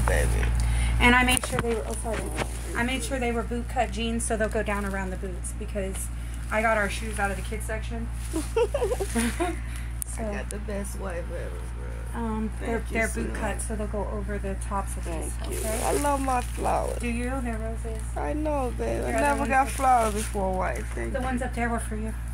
baby. And I made sure they were, I made sure they were boot cut jeans so they'll go down around the boots because I got our shoes out of the kids section. So, I got the best wife ever, bro. They're boot cut so they'll go over the tops of these. Thank you. Okay? I love my flowers. Do you? They're roses. I know, babe. I never got flowers before, wife. Thank The you. ones up there were for you.